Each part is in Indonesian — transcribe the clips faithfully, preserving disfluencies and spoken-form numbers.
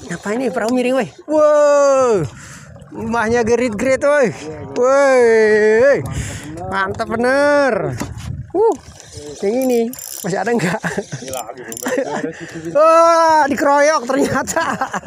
Apa ini perahu miring, woi? Wow, rumahnya gerit-gerit, woi. Woi, mantap bener. Uh, yang ini masih ada enggak? Wah, dikeroyok ternyata.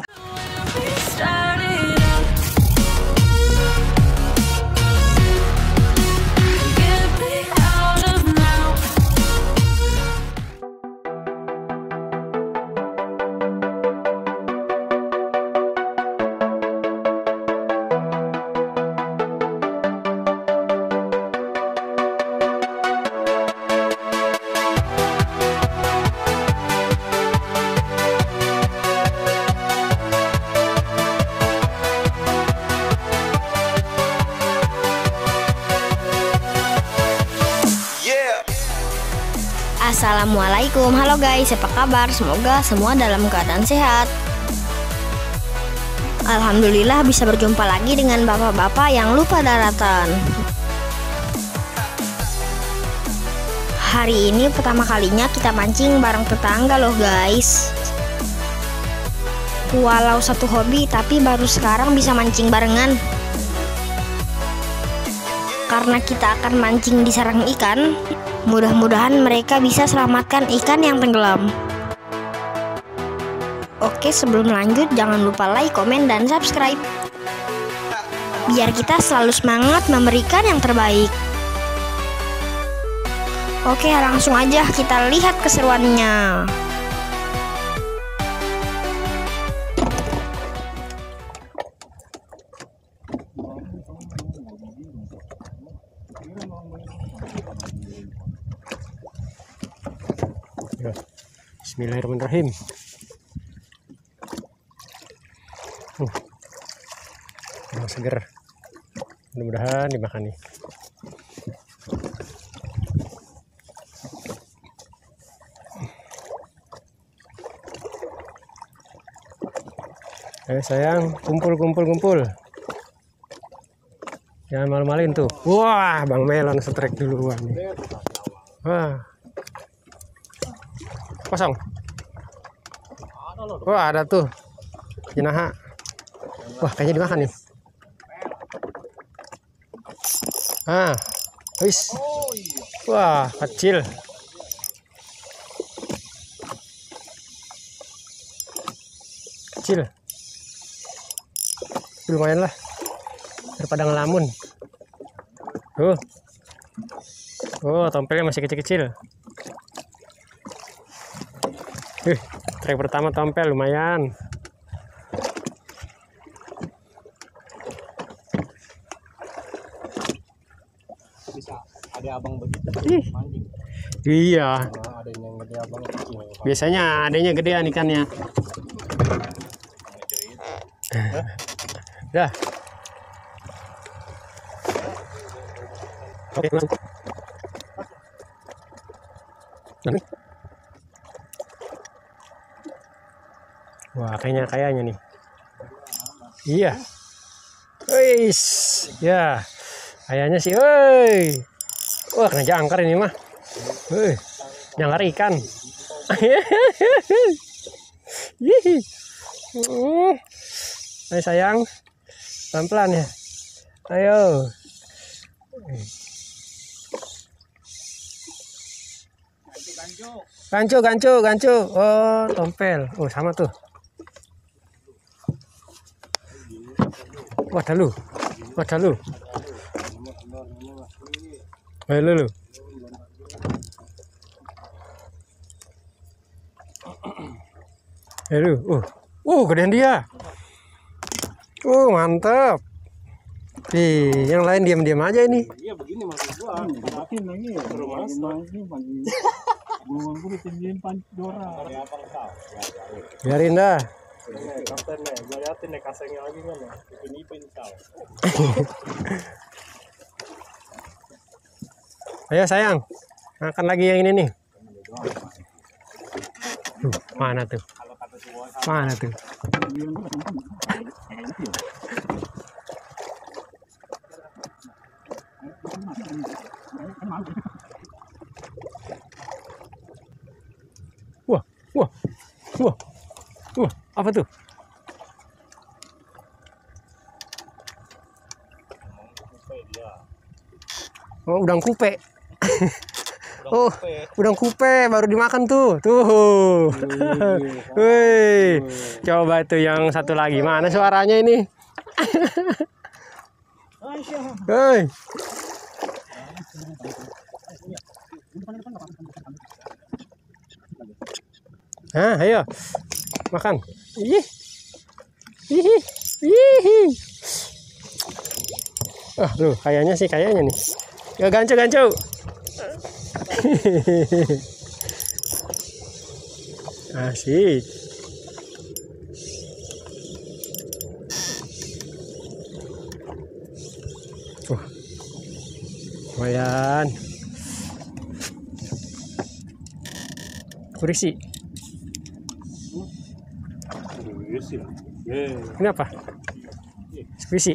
Assalamualaikum, halo guys, apa kabar? Semoga semua dalam keadaan sehat. Alhamdulillah bisa berjumpa lagi dengan bapak-bapak yang lupa daratan. Hari ini pertama kalinya kita mancing bareng tetangga loh guys. Walau satu hobi, tapi baru sekarang bisa mancing barengan. Karena kita akan mancing di sarang ikan, mudah-mudahan mereka bisa selamatkan ikan yang tenggelam. Oke, sebelum lanjut jangan lupa like, komen, dan subscribe, biar kita selalu semangat memberikan yang terbaik. Oke, langsung aja kita lihat keseruannya. Bismillahirrahmanirrahim. Uh, yang seger, mudah-mudahan dimakan nih. Ayo sayang, kumpul kumpul kumpul. Jangan malu-maluin tuh. Wah, Bang Melon setrek duluan nih. Wah, kosong. Wah, ada tuh jinaha. Wah, kayaknya dimakan nih. Ah, wis. Wah, kecil. Kecil. Lumayan lah, daripada ngelamun. Tuh. Oh, tompelnya masih kecil-kecil. Uh, trek pertama tompel lumayan. Bisa ada abang begitu mancing. Iya. Nah, adanya yang gede abang kecil. Biasanya adanya gedean ikannya. Dah. Oke, langsung. Nanti. Wah, kayaknya kayaknya nih. Iya. Wis. Ya. Kayaknya sih, woi. Wah, kena jangkar ini mah. Woi. Jangkar ikan. Hihi. Uh. Ayo sayang. Pelan-pelan ya. Ayo. Gancu, gancu, gancu. Oh, tompel. Oh, sama tuh. Wah, dalu. Wah, dalu. Ayo lu. Ayo, uh. Uh, gedean dia. Uh, mantap. Ih, yang lain diam-diam aja ini. Iya, begini maksud gua. Perhatiin lagi. Terus mancing mancing. Gulungan gua ditinggiin pancora. Biarin dah. Kapten nih, gua liatin nih kasengnya lagi kan ya. Ipin-ipin kau. Ayo sayang, makan lagi yang ini nih. Tuh, mana tuh? Mana tuh? Wah, wah, wah, wah, apa tuh? Oh, udang kupe. Oh, udang kupe baru dimakan tuh. Tuh. Wih. Coba tuh yang satu lagi. Mana suaranya ini? Hei. Hah, ayo. Makan. Ih. Ih. Ih. Ah, lu kayaknya sih kayaknya nih. Ya gancu-gancu. Asik. Wah. Lumayan. Kurisi. Ini apa? Kurisi.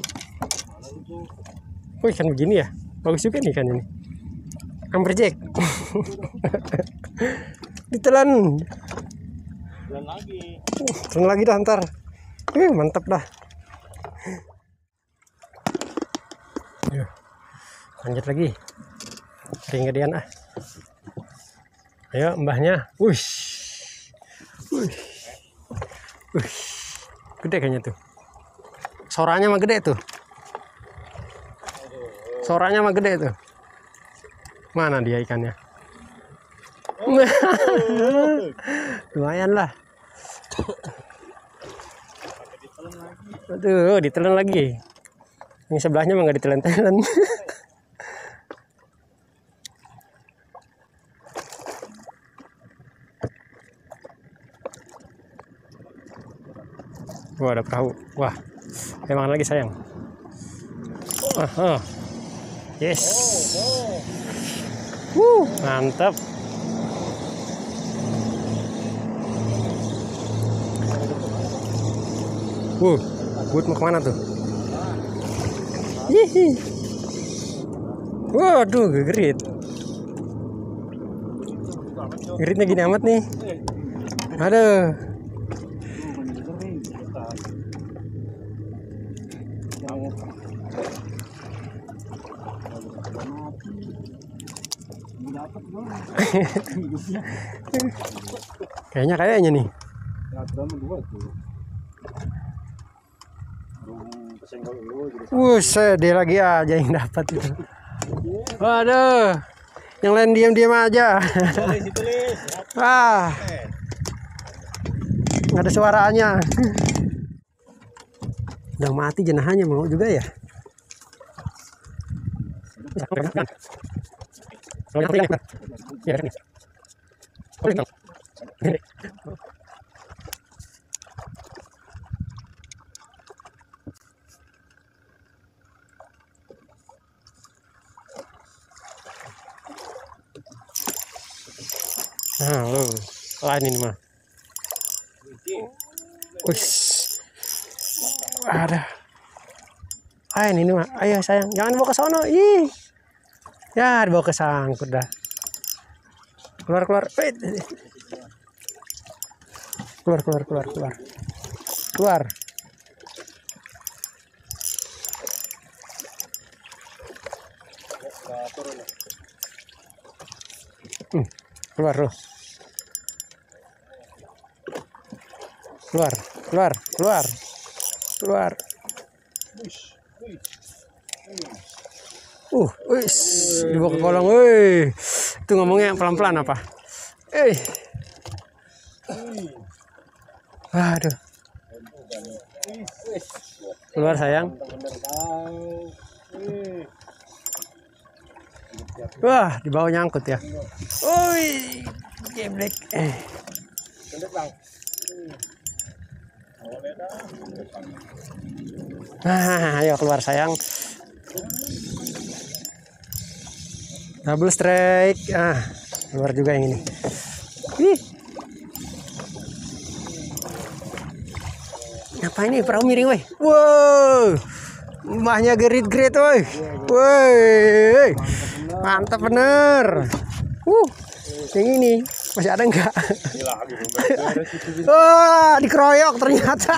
Oh, ikan begini ya? Bagus juga nih ikan ini. Amberjack. Ditelan. Telan lagi. Telan lagi dah ntar. Eh, mantap dah. Ayo. Lanjut lagi. Kering gedean ah. Ayo mbahnya. Wush. Wush. Wush. Gede kayaknya tuh. Soranya mah gede tuh. Soranya mah gede tuh. Mana dia ikannya? Lumayan lah. Aduh, ditelan lagi. Yang sebelahnya mah nggak ditelan-telan. Wah, ada perahu. Wah, emang lagi sayang. Wah, oh. Yes. Wuh, mantap. Wuh, buat mau kemana tuh? Hihi. Waduh, gerit. Geritnya gini amat nih. Aduh. Kayaknya kayaknya nih. Wuset, dia lagi aja yang dapat itu. Waduh, yang lain diam-diam aja. Ah, nggak ada suaranya. Udah mati jenahannya, mau juga ya. Nah, lo lain ini mah. Wih, ada. Ayo ini mah, ayo sayang, jangan bawa ke sono. Ih, ya dibawa ke sangkut dah. Keluar keluar, keluar keluar keluar keluar keluar. Hmm, keluar loh. Keluar, keluar, keluar, keluar. Uh, wis, dibawa ke kolong, woi. Itu ngomongnya pelan-pelan apa? Eh. Waduh. Keluar sayang. Wah, di bawah nyangkut ya. Woi, geblek. Eh. Nah, ayo keluar sayang. Double strike. Ah, keluar juga yang ini. Ih. Apa ini perahu miring, woi? Wow. Mbahnya gerit-gerit, woi. Woi. Mantap bener. Uh. Yang ini masih ada enggak? Wah, dikeroyok ternyata.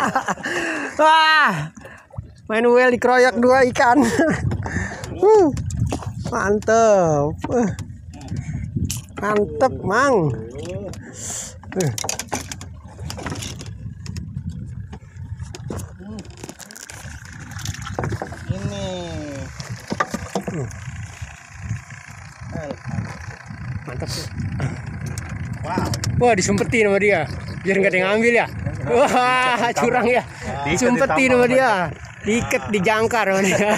Wah. Main well dikeroyok dua ikan. uh. Mantep. Uh. Mantep, Mang. Uh. Ini. Uh. Mantap sih. Wow. Wah, disumpetin sama dia. Biar nggak ada yang ngambil ya. Wah, curang ya. Disumpetin sama dia. Diikat, dijangkar sama dia.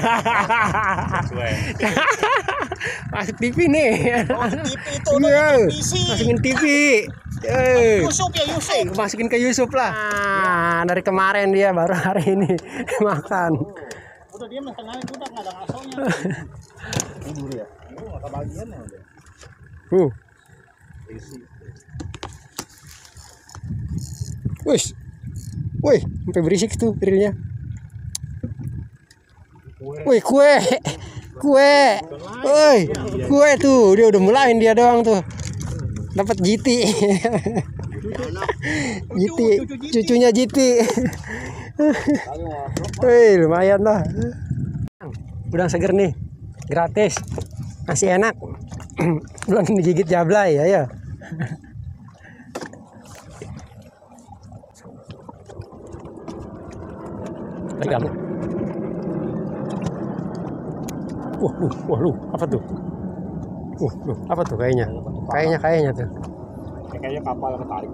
Masuk T V nih. Oh, T V itu Iya. P C. Masukin T V. Eh. Yusuf ya Yusuf. Masukin ke Yusuf lah. Nah, dari kemarin dia baru hari ini makan. Udah dia makan aja udah nggak ada ngasonya. Ini dulu ya. Ini nggak kebagian ya udah. Uh. Wih. Wih, sampai berisik tuh dirinya. Wih, kue. Kue. Woi, kue tuh. Dia udah mulain dia doang tuh. Dapat G T. G T, cucunya G T. Wih, lumayan lah. Udang seger nih. Gratis. Masih enak. Belum digigit jablay ya ya. Lagi kamu. Wah, lu, wah lu, apa tuh? Wah, lu, apa tuh kayaknya? Kayaknya, kayaknya tuh. Kayaknya kapal ketarik.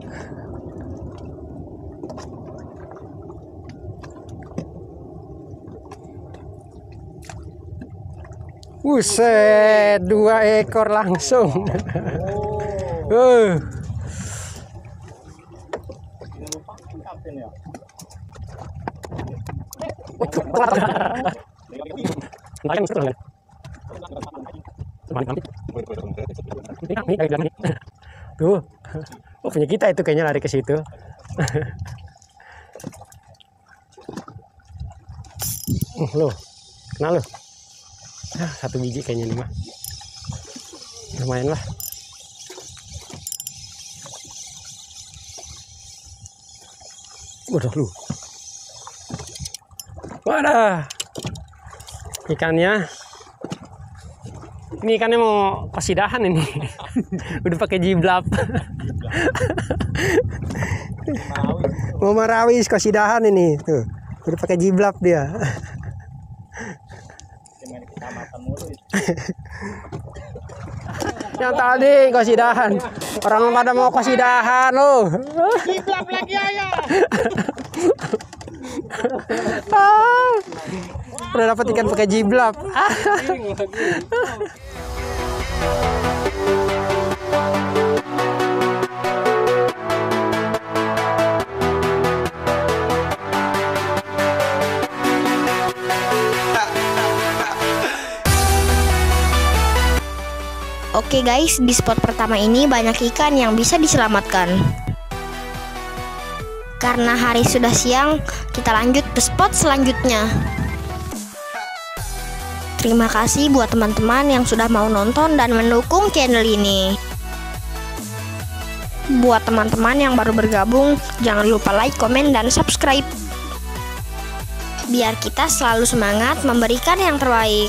Buset, dua ekor langsung. Uh. Tuh, oh punya kita itu kayaknya lari ke situ. Uh, lo, kenal lo? Ah, satu biji kayaknya ini mah, lumayan lah. Waduh lu, wadah, ikannya. Ini ikannya mau kosidahan ini. Udah pakai jiblap. Mau marawis kosidahan ini. Tuh, udah pakai jiblap dia. Yang tadi kosidahan. Orang pada mau kosidahan loh. Jiblap lagi aja. Ah, udah dapat ikan pakai jiblap. Oke guys, di spot pertama ini banyak ikan yang bisa diselamatkan. Karena hari sudah siang, kita lanjut ke spot selanjutnya. Terima kasih buat teman-teman yang sudah mau nonton dan mendukung channel ini. Buat teman-teman yang baru bergabung, jangan lupa like, komen, dan subscribe. Biar kita selalu semangat memberikan yang terbaik.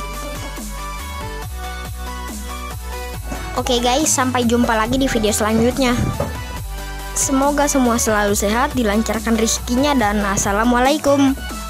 Oke guys, sampai jumpa lagi di video selanjutnya. Semoga semua selalu sehat, dilancarkan rezekinya, dan assalamualaikum.